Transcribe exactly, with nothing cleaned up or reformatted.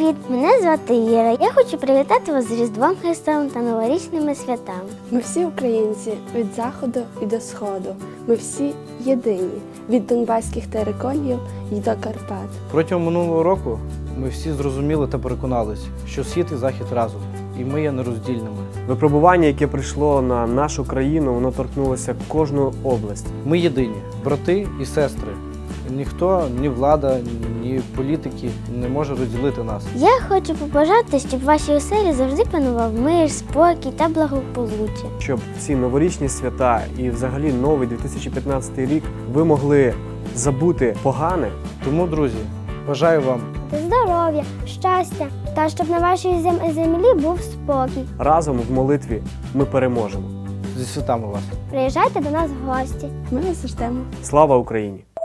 Привіт! Мене звати Іра. Я хочу привітати вас з Різдвом Христовим та новорічними святами. Ми всі українці від заходу і до сходу. Ми всі єдині від донбаських териконів і до Карпат. Протягом минулого року ми всі зрозуміли та переконались, що схід і захід разом, і ми є нероздільними. Випробування, яке прийшло на нашу країну, воно торкнулося кожну область. Ми єдині, брати і сестри. Ніхто, ні влада, ні політики не може розділити нас. Я хочу побажати, щоб в вашій оселі завжди панував мир, спокій та благополуччя. Щоб ці новорічні свята і взагалі новий дві тисячі п'ятнадцятий рік ви могли забути погане. Тому, друзі, бажаю вам Здоров'я, щастя та щоб на вашій зем- землі був спокій. Разом в молитві ми переможемо. зі святами вас. Приїжджайте до нас в гості. Ми вас ждемо. Слава Україні!